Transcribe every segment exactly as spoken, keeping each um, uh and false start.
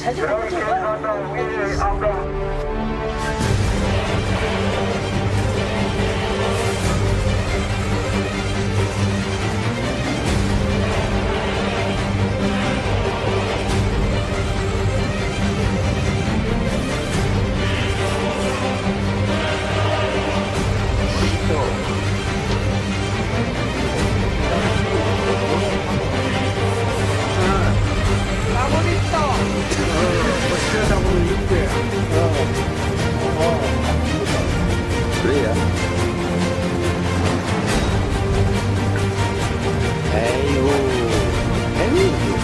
그렇게 해서 우리 아까 그래야. 에이구, 에이구.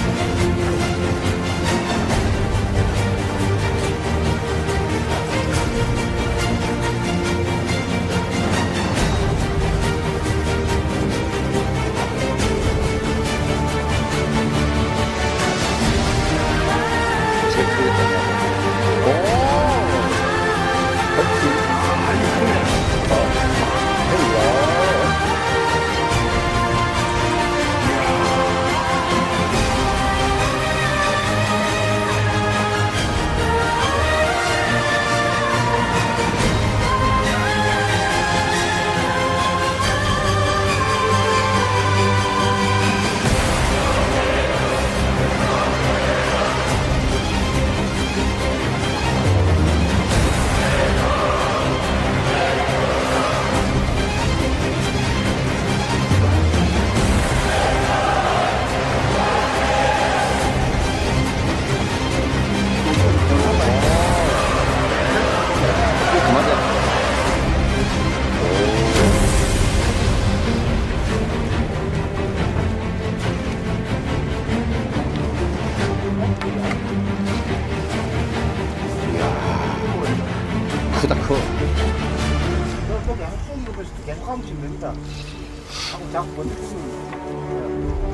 크다 커. 저쪽에 한 손으로 보실 때 계속 하면 됩니다. 하고 자꾸 버티면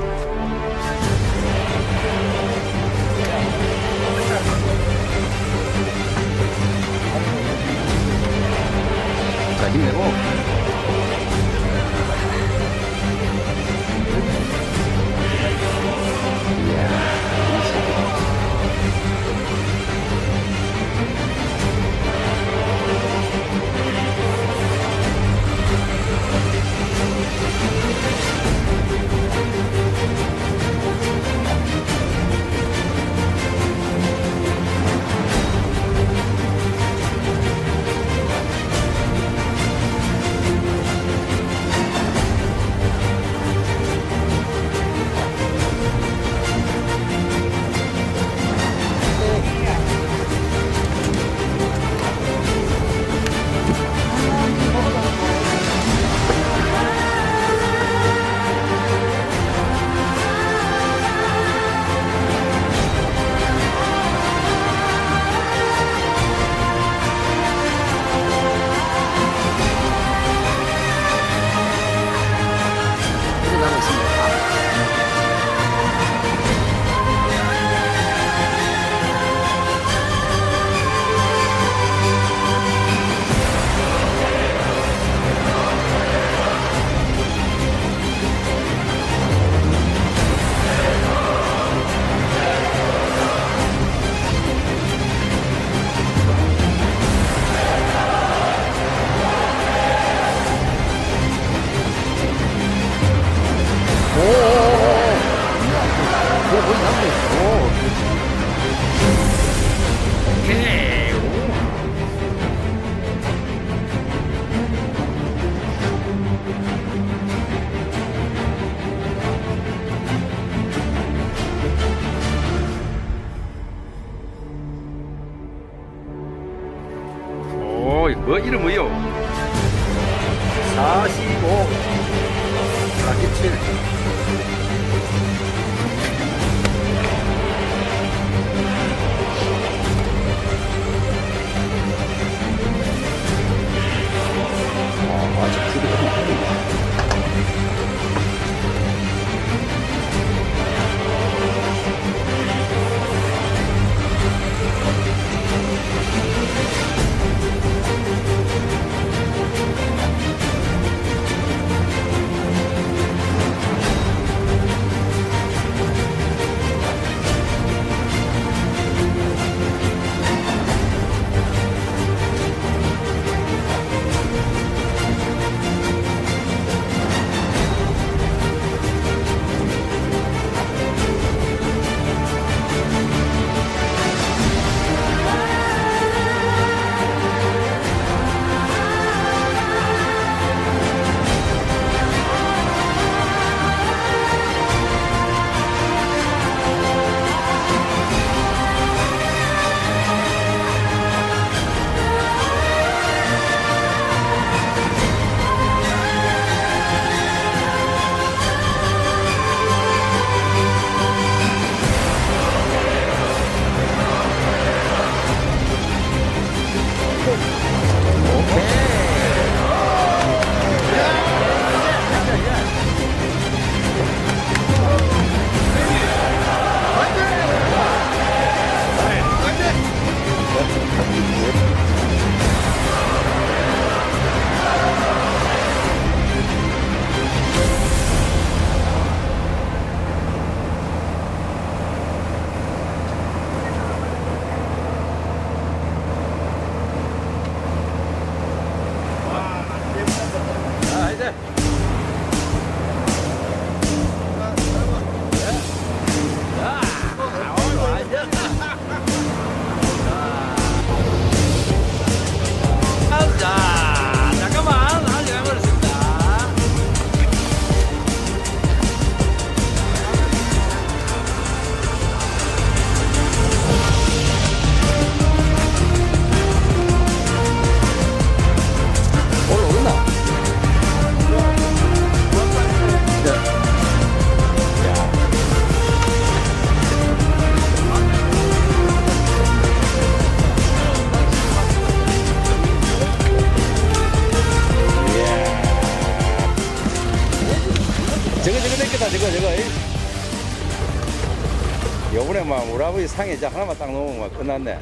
자, 힘내고. 오, 뭐 이름 뭐요? 사십오, 사십칠. 아, 아주 크게. 저번에 막 우리 아버지 상에 이제 하나만 딱 놓으면 막 끝났네.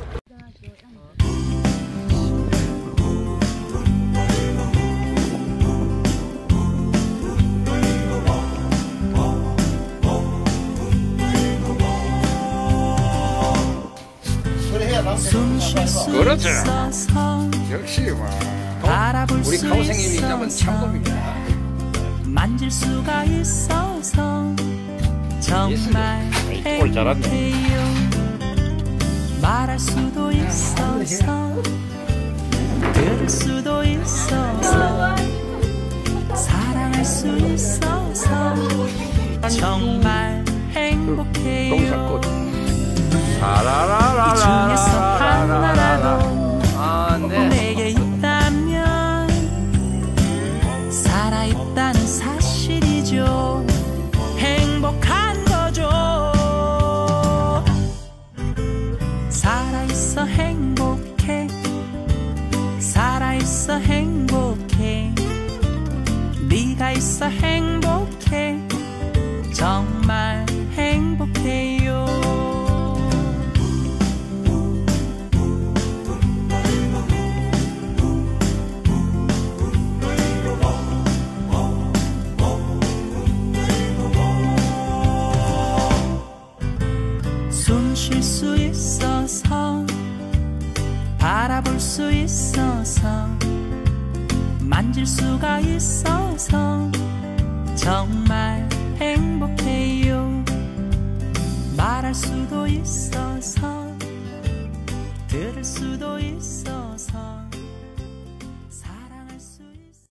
그래 해야 남 그렇죠. 역시 뭐 우리 가오생님이 잡은 참돔입니다. 만질 수가 있어서 정말 꼴 잘았네. 행복해요. 말할 수도 있어서 들을 수도 있어서 사랑할 수 있어서 정말 행복해요. 동산꽃. 이 중에서 하나라도 아, 네. 내게 있다면 살아있다는 사실이죠. 행복한 거죠. 살아있어 행복해. 살아있어 행복해. 네가 있어 행복해. 정말 행복해요. 숨 쉴 수 있어서 바라볼 수 있어서 만질 수가 있어서 정말 행복해요. 말할 수도 있어서 들을 수도 있어서